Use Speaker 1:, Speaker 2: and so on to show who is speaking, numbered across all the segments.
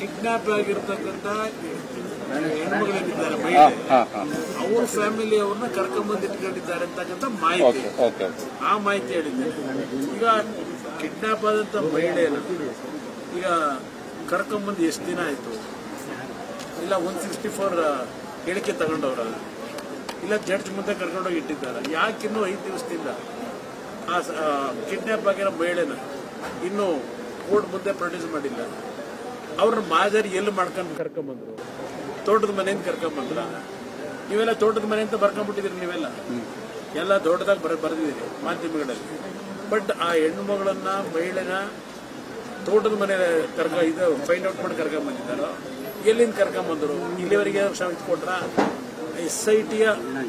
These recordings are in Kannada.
Speaker 1: ಕಿಡ್ನಾಪ್ ಆಗಿರ್ತಕ್ಕಂಥ ಹೆಣ್ಮಗಳೇನಿದ್ದಾರೆ ಮಹಿಳೆ ಅವ್ರ ಫ್ಯಾಮಿಲಿ ಅವ್ರನ್ನ ಕರ್ಕೊಂಡ್ಬಂದು ಇಟ್ಕೊಂಡಿದ್ದಾರೆ ಅಂತಕ್ಕಂಥ ಮಾಹಿತಿ. ಆ ಮಾಹಿತಿ ಹೇಳಿದ್ದೆ. ಈಗ ಕಿಡ್ನಾಪ್ ಆದಂತ ಮಹಿಳೆಯನ್ನ ಈಗ ಕರ್ಕೊಂಡ್ಬಂದು ಎಷ್ಟು ದಿನ ಆಯ್ತು? ಇಲ್ಲ 164 ಹೇಳಿಕೆ ತಗೊಂಡವ್ರ, ಇಲ್ಲ ಜಡ್ಜ್ ಮುಂದೆ ಕರ್ಕೊಂಡೋಗಿ ಇಟ್ಟಿದ್ದಾರೆ. ಯಾಕಿನ್ನೂ 5 ದಿವಸದಿಂದ ಆ ಕಿಡ್ನಾಪ್ ಆಗಿರೋ ಮಹಿಳೆನ ಇನ್ನೂ ಕೋರ್ಟ್ ಮುಂದೆ ಪ್ರೊಡ್ಯೂಸ್ ಮಾಡಿಲ್ಲ? ಅವ್ರನ್ನ ಮಾಜರಿ ಎಲ್ಲಿ ಮಾಡ್ಕೊಂಡು ಕರ್ಕೊಂಡ್ಬಂದ್ರು? ತೋಟದ ಮನೆಯಿಂದ ಕರ್ಕೊಂಡ್ಬಂದ್ರ? ನೀವೆಲ್ಲ ತೋಟದ ಮನೆ ಅಂತ ಬರ್ಕೊಂಡ್ಬಿಟ್ಟಿದ್ರಿ. ನೀವೆಲ್ಲ ಎಲ್ಲ ದೊಡ್ಡದಾಗಿ ಬರೆದಿದ್ದೀರಿ ಮಾಧ್ಯಮಗಳಲ್ಲಿ. ಬಟ್ ಆ ಹೆಣ್ಣು ಮಗಳನ್ನ ಮಹಿಳೆನ ತೋಟದ ಮನೆ ಇದು ಫೈಂಡ್ ಔಟ್ ಮಾಡಿ ಕರ್ಕೊಂಡ್ಬಂದಿದ್ದಾರೋ, ಎಲ್ಲಿಂದ ಕರ್ಕೊಂಡ್ಬಂದ್ರು? ಇಲ್ಲಿವರೆಗೆ ಕ್ಷಮಿಸಿ ಕೊಟ್ರ? SITಯ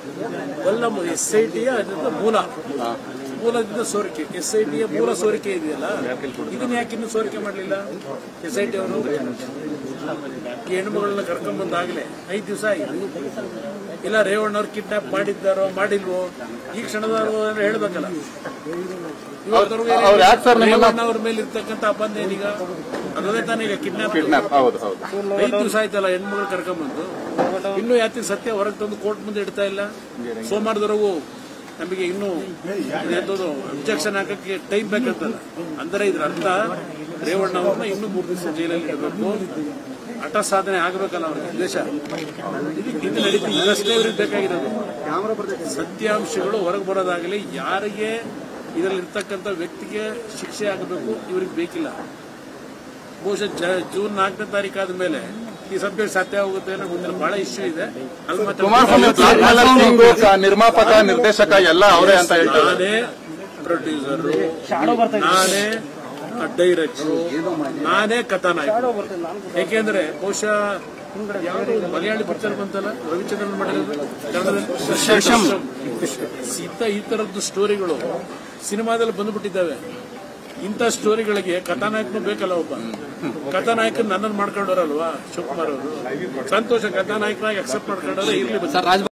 Speaker 1: ಮೂಲದಿಂದ ಸೋರಿಕೆ, SITಯ ಮೂಲ ಸೋರಿಕೆ ಇದೆಯಲ್ಲ, ಇದನ್ನ ಯಾಕೆ ಇನ್ನೂ ಸೋರಿಕೆ ಮಾಡಲಿಲ್ಲ SIT ಅವರು? ಈ ಹೆಣ್ಮಗಳನ್ನ ಕರ್ಕೊಂಡ್ಬಂದಾಗಲೇ 5 ದಿವಸ ಆಗಿದೆ. ಇಲ್ಲ ರೇವಣ್ಣವ್ರು ಕಿಡ್ನಾಪ್ ಮಾಡಿದ್ದಾರೋ ಮಾಡಿಲ್ವೋ ಈ ಕ್ಷಣದವರು ಹೇಳ್ಬೇಕಲ್ಲ. ರೇವಣ್ಣವ್ರ ಮೇಲೆ ಇರ್ತಕ್ಕಂಥ ಅಪಂದ ಏನೀಗ? ಅದೇ ತಾನೇ ಈಗ ಕಿಡ್ನಾಪ್. 5 ದಿವಸ ಆಯ್ತಲ್ಲ ಹೆಣ್ಮಗಳು ಕರ್ಕೊಂಡ್ಬಂದು, ಇನ್ನೂ ಯಾಕೆ ಸತ್ಯ ಹೊರಗೆ ತಂದು ಕೋರ್ಟ್ ಮುಂದೆ ಇಡ್ತಾ ಇಲ್ಲ? ಸೋಮವಾರದವರೆಗೂ ನಮಗೆ ಇನ್ನೂ ಅಬ್ಜೆಕ್ಷನ್ ಹಾಕಕ್ಕೆ ಟೈಮ್ ಬೇಕಂತಲ್ಲ. ಅಂದರೆ ಇದ್ರ ಅರ್ಥ ರೇವಣ್ಣ ಅವ್ರನ್ನ ಇನ್ನೂ 3 ದಿವಸ ಜೈಲಲ್ಲಿ ಇಡಬೇಕು. ಹಠ ಸಾಧನೆ ಆಗಬೇಕಲ್ಲ ಅವ್ರ ಉದ್ದೇಶ. ಇದು ನಡೀತೀವಿ. ಇದಷ್ಟೇ ಇವ್ರಿಗೆ ಬೇಕಾಗಿರೋದು. ಸತ್ಯಾಂಶಗಳು ಹೊರಗೆ ಬರೋದಾಗಲಿ, ಯಾರಿಗೆ ಇದರಲ್ಲಿರ್ತಕ್ಕಂಥ ವ್ಯಕ್ತಿಗೆ ಶಿಕ್ಷೆ ಆಗಬೇಕು ಇವ್ರಿಗೆ ಬೇಕಿಲ್ಲ. ಬಹುಶಃ ಜೂನ್ 4ನೇ ತಾರೀಕು ಆದ್ಮೇಲೆ ಈ ಸಬ್ಜೆಕ್ಟ್ ಸತ್ಯ ಹೋಗುತ್ತೆ ಅನ್ನೋ ಮುಂದಿನ ಬಹಳ ಇಶ್ಯೂ ಇದೆ. ಅಲ್ಲಿ
Speaker 2: ನಿರ್ಮಾಪಕ ನಿರ್ದೇಶಕ ಎಲ್ಲ ಅವರೇ ಅಂತ ಹೇಳ್ತಾರೆ.
Speaker 1: ನಾನೇ ಪ್ರೊಡ್ಯೂಸರು, ನಾನೇ ಡೈರೆಕ್ಟರು, ನಾನೇ ಕಥಾನಾಯಕ. ಯಾಕೆಂದ್ರೆ ಬಹುಶಃ ಯಾವುದು ಮಲಯಾಳಿ ಪಿಕ್ಚರ್ ಬಂತಲ್ಲ, ರವಿಚಂದ್ರನ್ ಮಾಡಿರೋದು ಈ ತರದ್ದು ಸ್ಟೋರಿಗಳು ಸಿನಿಮಾದಲ್ಲಿ ಬಂದ್ಬಿಟ್ಟಿದ್ದಾವೆ. ಇಂಥ ಸ್ಟೋರಿಗಳಿಗೆ ಕಥಾನಾಯಕನು ಬೇಕಲ್ಲ. ಒಬ್ಬ ಕಥಾನಾಯಕನ ನನ್ನನ್ನು ಮಾಡ್ಕೊಂಡವ್ರಲ್ವಾ ಶಿವಕುಮಾರ್ ಅವರು. ಸಂತೋಷ, ಕಥಾನಾಯಕನಾಗಿ ಅಕ್ಸೆಪ್ಟ್ ಮಾಡ್ಕೊಂಡ್ರೆ ಇರ್ಲಿ.